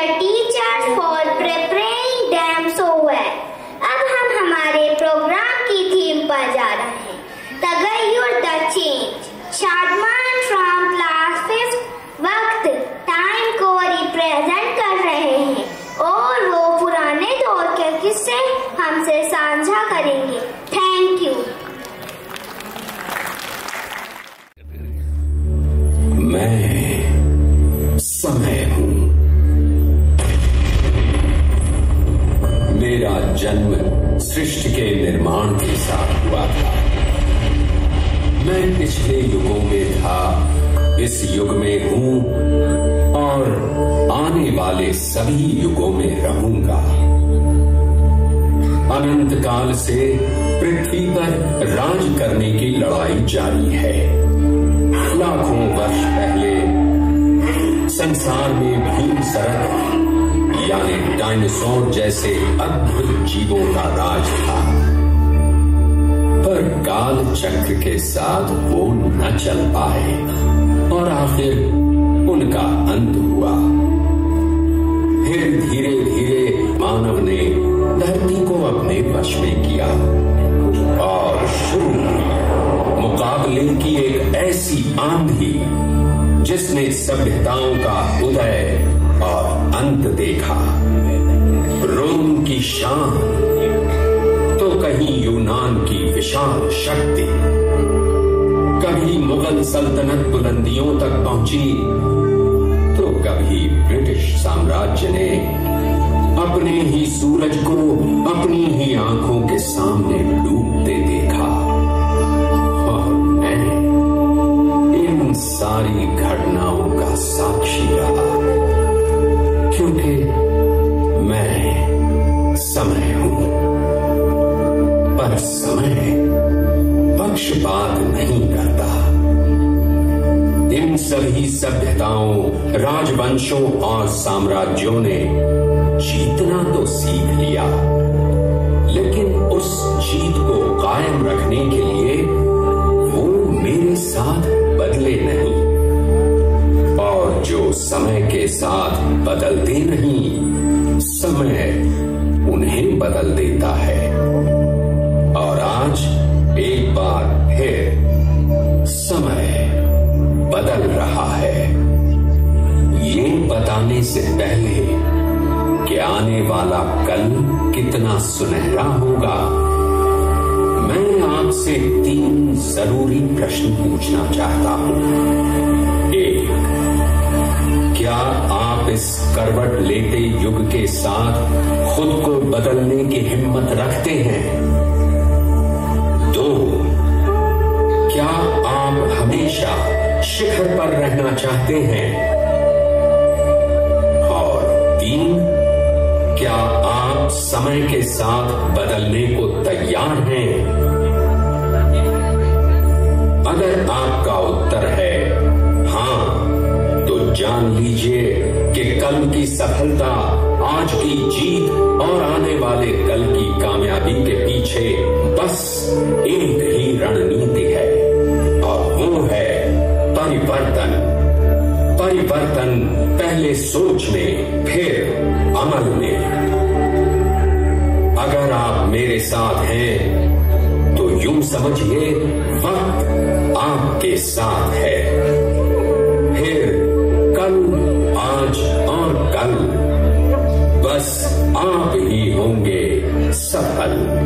their teachers for preparing them so well. अब हम हमारे प्रोग्राम की थीम पर जा रहे हैं, तगय्युर the change. Shadman from class 5 वक्त टाइम को रिप्रेजेंट कर रहे हैं और वो पुराने दौर के किस्से हमसे साझा करेंगे। Thank you. मैं समय हूँ। मेरा जन्म सृष्टि के निर्माण के साथ हुआ था। मैं पिछले युगों में था, इस युग में हूँ और आने वाले सभी युगों में रहूंगा। अनंत काल से पृथ्वी पर राज करने की लड़ाई जारी है। लाखों वर्ष पहले संसार में भूसरक यानी डायनासोर जैसे अद्भुत जीवों का राज था, पर काल चक्र के साथ वो न चल पाए और आखिर उनका अंत हुआ। फिर धीरे धीरे मानव ने धरती को अपने वश में किया और शुरू हुई मुकाबले की एक ऐसी आंधी जिसने सभ्यताओं का उदय और अंत देखा। रोम की शान तो कहीं यूनान की विशाल शक्ति, कभी मुगल सल्तनत बुलंदियों तक पहुंची तो कभी ब्रिटिश साम्राज्य ने अपने ही सूरज को अपनी ही आंखों के सामने डूबते देखा। और मैं इन सारी घटनाओं का साक्षी रहा, क्योंकि मैं समय हूं। पर समय पक्षपात नहीं करता। इन सभी सभ्यताओं, राजवंशों और साम्राज्यों ने जीतना तो सीख लिया, लेकिन उस जीत को कायम रखने के लिए वो मेरे साथ बदले नहीं। और जो समय के साथ बदलते नहीं, समय उन्हें बदल देता है। और आज एक बार फिर समय बदल रहा है। ये बताने से पहले कि आने वाला कल कितना सुनहरा होगा, मैं आपसे 3 जरूरी प्रश्न पूछना चाहता हूं। 1, क्या आप इस करवट लेते युग के साथ खुद को बदलने की हिम्मत रखते हैं? 2, क्या आप हमेशा शिखर पर रहना चाहते हैं? और 3, क्या आप समय के साथ बदलने को तैयार हैं? अगर आपका उत्तर है हाँ, तो जान लीजिए कि कल की सफलता, आज की जीत और आने वाले कल की कामयाबी के पीछे बस एक ही रणनीति है, और वो है परिवर्तन। परिवर्तन पहले सोच में, फिर अमल में। अगर आप मेरे साथ हैं तो यूं समझिए वक्त आपके साथ है। फिर कल, आज और कल बस आप ही होंगे सफल।